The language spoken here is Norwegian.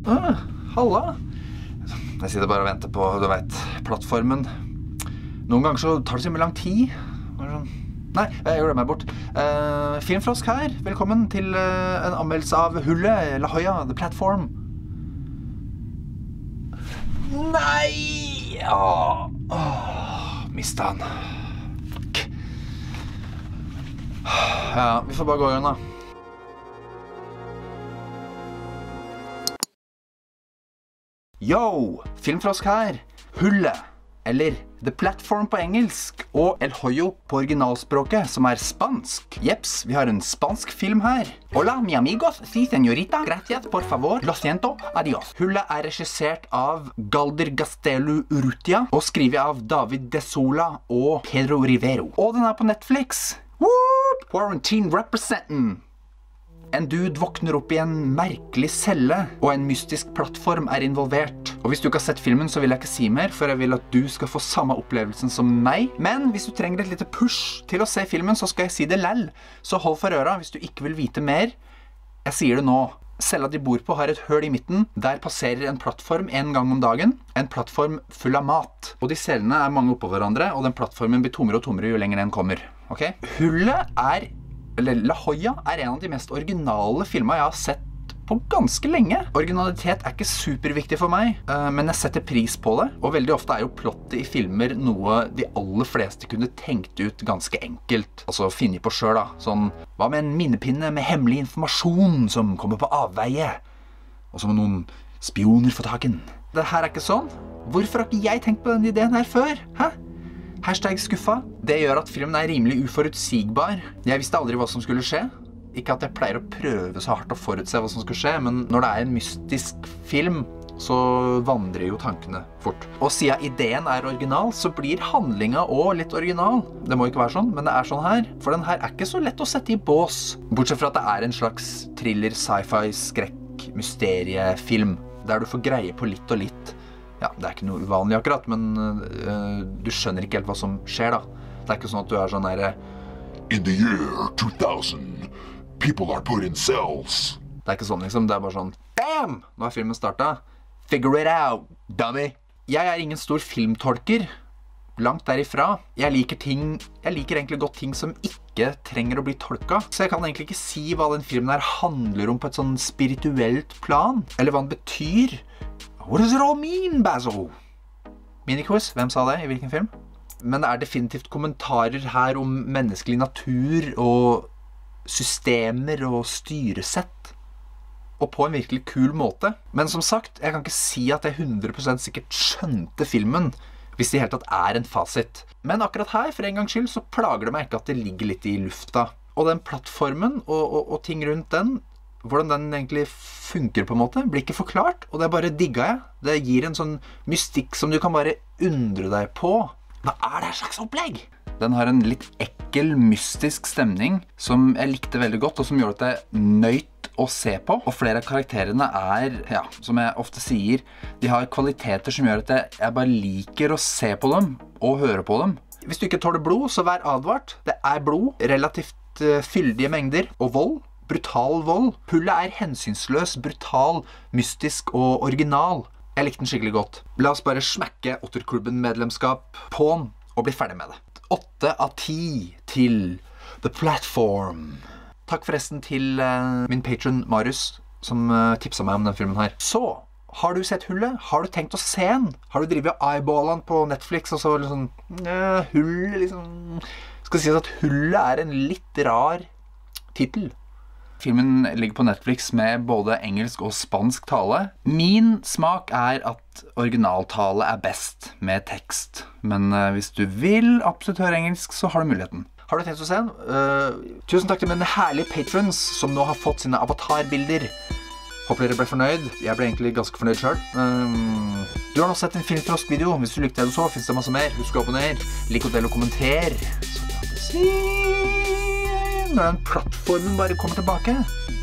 Halla. Jeg sitter bare og venter på, du vet, plattformen. Noen ganger så tar det så mye lang tid. Nei, jeg gjør det meg bort. Filmfrosk her. Velkommen til en anmeldelse av Hullet, La Jolla, The Platform. Nei! Mistet han. Fuck. Ja, vi får bare gå igjen da. Yo! Filmfrosk her. Hullet, eller The Platform på engelsk, og El Hoyo på originalspråket, som er spansk. Jeps, vi har en spansk film her. Hola, mi amigos, si señorita, gracias, por favor, lo siento, adios. Hullet er regissert av Galder Gaztelu Urrutia, og skrivet av David De Sola og Pedro Rivero. Og den er på Netflix. Whoop! Quarantine representing. En dude våkner opp i en merkelig celle, og en mystisk plattform er involvert. Og hvis du ikke har sett filmen, så vil jeg ikke si mer, for jeg vil at du skal få samme opplevelsen som meg. Men hvis du trenger et lite push til å se filmen, så skal jeg si det lell. Så hold for øra hvis du ikke vil vite mer. Jeg sier det nå. Cella de bor på har et høl i midten. Der passerer en plattform en gang om dagen. En plattform full av mat. Og de cellene er mange oppå hverandre, og den plattformen blir tommere og tommere jo lenger den kommer. Ok? Hullet er... eller La Jolla er en av de mest originale filmer jeg har sett på ganske lenge. Originalitet er ikke superviktig for meg, men jeg setter pris på det. Og veldig ofte er jo plottet i filmer noe de aller fleste kunne tenkt ut ganske enkelt. Altså finne på selv da. Sånn, hva med en minnepinne med hemmelig informasjon som kommer på avveie? Og så må noen spioner få taken. Det her er ikke sånn. Hvorfor har ikke jeg tenkt på den ideen her før? Hæ? Hashtag skuffa. Det gjør at filmen er rimelig uforutsigbar. Jeg visste aldri hva som skulle skje. Ikke at jeg pleier å prøve så hardt å forutse hva som skulle skje, men når det er en mystisk film, så vandrer jo tankene fort. Og siden ideen er original, så blir handlinga også litt original. Det må ikke være sånn, men det er sånn her. For den her er ikke så lett å sette i bås. Bortsett fra at det er en slags thriller, sci-fi, skrekk, mysteriefilm, der du får greie på litt og litt. Ja, det er ikke noe uvanlig akkurat, men du skjønner ikke helt hva som skjer da. Det er ikke sånn at du er sånn der In the year 2000, people are put in cells. Det er ikke sånn liksom, det er bare sånn BAM! Nå har filmen startet. Figure it out, dummy! Jeg er ingen stor filmtolker. Langt derifra. Jeg liker egentlig godt ting som ikke trenger å bli tolket. Så jeg kan egentlig ikke si hva den filmen her handler om på et sånn spirituelt plan. Eller hva den betyr. What does it all mean, Basil? Miniquiz, hvem sa det? I hvilken film? Men det er definitivt kommentarer her om menneskelig natur og systemer og styresett. Og på en virkelig kul måte. Men som sagt, jeg kan ikke si at jeg 100% sikkert skjønte filmen hvis det i hele tatt er en fasit. Men akkurat her, for en gangs skyld, så plager det meg ikke at det ligger litt i lufta. Og den plattformen og ting rundt den, hvordan den egentlig funker på en måte, blir ikke forklart, og det bare digga jeg. Det gir en sånn mystikk som du kan bare undre deg på. Hva er det slags opplegg? Den har en litt ekkel, mystisk stemning som jeg likte veldig godt, og som gjør at det er nøyt å se på. Og flere av karakterene er, ja, som jeg ofte sier, de har kvaliteter som gjør at jeg bare liker å se på dem og høre på dem. Hvis du ikke tåler blod, så vær advart. Det er blod, relativt fyldige mengder, og vold. Brutal vold. Hullet er hensynsløs, brutal, mystisk og original. Jeg likte den skikkelig godt. La oss bare smekke Otterklubben-medlemskap på den og bli ferdig med det. 8 av 10 til The Platform. Takk forresten til min patron Marius, som tipset meg om den filmen her. Så, har du sett Hullet? Har du tenkt å se den? Har du drivet eyeballen på Netflix og så liksom, Hullet liksom... Skal sies at Hullet er en litt rar titel. Filmen ligger på Netflix med både engelsk og spansk tale. Min smak er at originaltale er best med tekst. Men hvis du vil absolutt høre engelsk, så har du muligheten. Har du tenkt å se den? Tusen takk til mine herlige patrons som nå har fått sine avatarbilder. Håper dere ble fornøyd. Jeg ble egentlig ganske fornøyd selv. Du har nå sett en Filmfrosk-video. Hvis du likte det du så, finnes det masse mer. Husk å abonnere, lik og del og kommenter. Så når den plattformen bare kommer tilbake.